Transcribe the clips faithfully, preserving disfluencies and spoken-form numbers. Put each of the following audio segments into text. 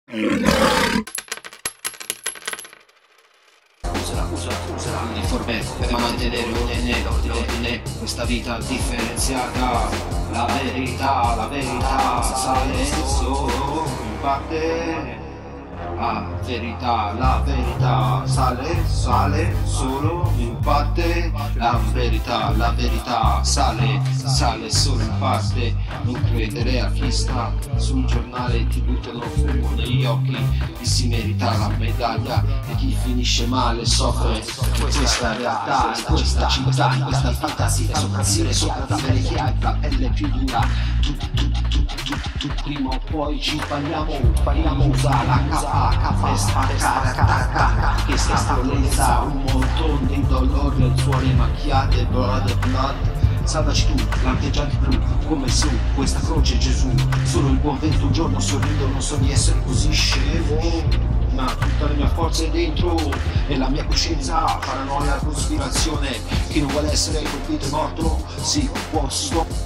Usala, usala, usala l'uniforme per mantenere l'ordine, l'ordine, questa vita differenziata. La verità, la verità sale solo in parte. La verità, la verità sale, sale solo in parte. La verità, la verità sale, sale solo in parte. Non credere a chi sta sul giornale, ti buttano fumo negli occhi, chi si merita la medaglia e chi finisce male soffre. Questa realtà, in questa città, in questa fantasia, sopravvivere, sopravvivere chi ha la pelle più dura. Tu, tu, tu, tu, tu, tu, prima o poi ci impariamo, impariamo a usare la capa, capa, spaccare, attacca, che sta violenza, un montone di dolore, suore macchiate, blood, blood. Salvaci tu, lampeggiati blu, come su questa croce Gesù. Solo il buon vento un giorno sorrido, non so di essere così scemo, ma tutta la mia forza è dentro e la mia coscienza, paranoia, cospirazione. Chi non vuole essere colpito è morto, sì, opposto.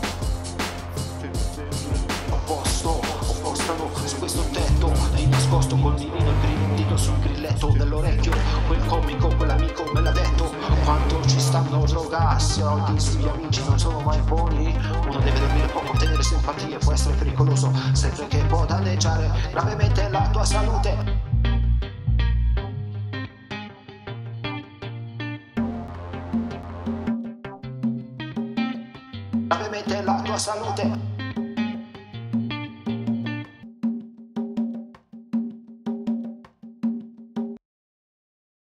Opposto, oppostano su questo tetto, hai nascosto col mirino il dito sul grilletto dell'orecchio. Quel comico, quell'amico me l'ha detto, quanto ci stanno drogarsi oggi, gli amici non sono mai buoni. Uno deve dormire poco, tenere simpatie, può essere pericoloso, sempre che può danneggiare gravemente la tua salute. Gravemente la tua salute.